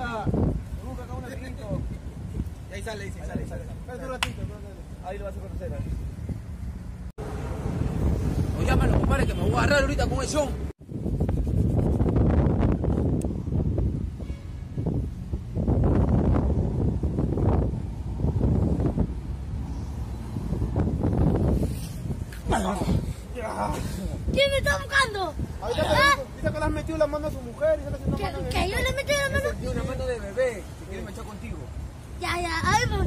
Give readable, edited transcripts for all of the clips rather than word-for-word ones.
acá. Busca acá un amiguito. Y ahí sale. Espérate un ratito. Ahí lo vas a conocer. O llámalo, compadre, que me voy a agarrar ahorita con el John. ¿Quién me está buscando? Dice que le has metido la mano a su mujer. ¿Que yo le metí la mano? Sentí una mano de bebé. Si quieres me echar contigo. Ya, ay, Ya,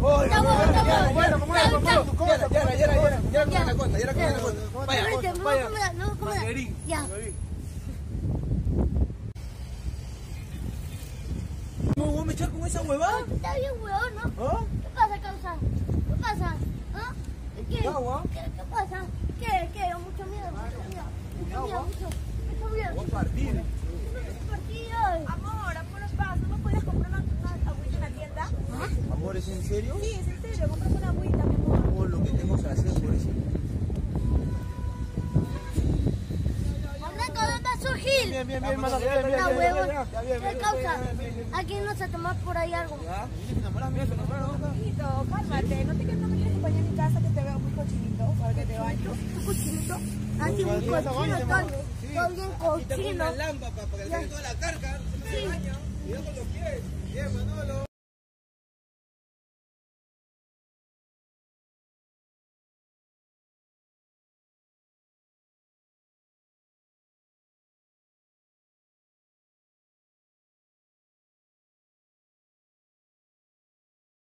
vaya. Marguerín. Ya. ¿Me voy a echar con esa huevada? Está bien, huevón, ¿no? ¿Ah? ¿Qué pasa, causa? ¿Qué pasa? ¿Ah? ¿Qué pasa? ¿Qué? Mucho miedo. Voy a partir. Amor, nos pasa. ¿No me puedes comprar una agüita en la tienda? Amor, ¿es en serio? Sí, es en serio. Comprame una agüita, mi amor. Amor, lo que tengo que hacer por eso. ¿Dónde va a surgir? Bien, hermano. No, huevón. ¿Qué causa? Aquí no se toma por ahí algo. ¿Ya? ¿Te enamoras mío? ¿Te enamoras? Hijito, cálmate. ¿No me quieres acompañar a mi casa que te veo muy cochinito? Para que te bañes. ¿Tu cochinito? Así muy cochino, todo bien Aquí tengo cochino. una lámpara para que le salga toda la carga. Se me baña. Cuidado con los pies. Bien, Manuel.